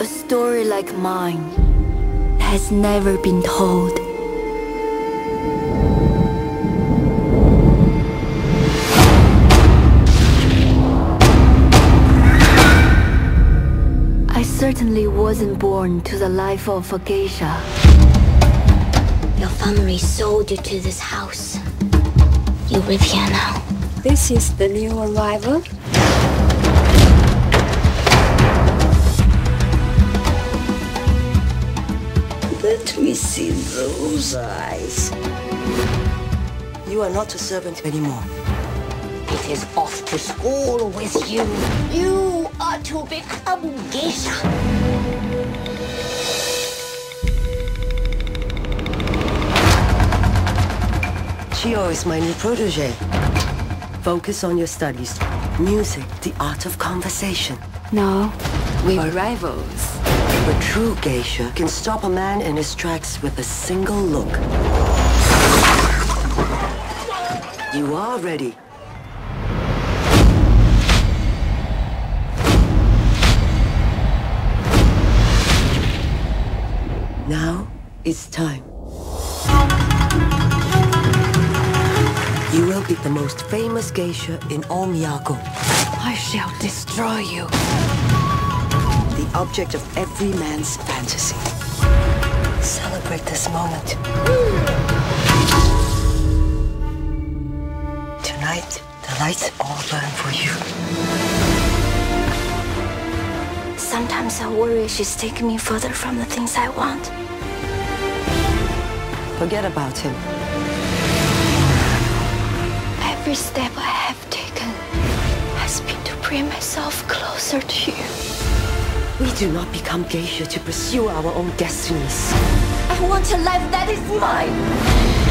A story like mine has never been told. I certainly wasn't born to the life of a geisha. Your family sold you to this house. You live here now. This is the new arrival. Let me see those eyes. You are not a servant anymore. It is off to school with you. You are to become geisha. Chio is my new protege. Focus on your studies. Music, the art of conversation. No, we are rivals. A true geisha can stop a man in his tracks with a single look. You are ready. Now it's time. You will be the most famous geisha in all Miyako. I shall destroy you. The object of every man's fantasy. Celebrate this moment. Tonight, the lights all burn for you. Sometimes I worry she's taking me further from the things I want. Forget about him. Every step I have taken has been to bring myself closer to you. We do not become geisha to pursue our own destinies. I want a life that is mine.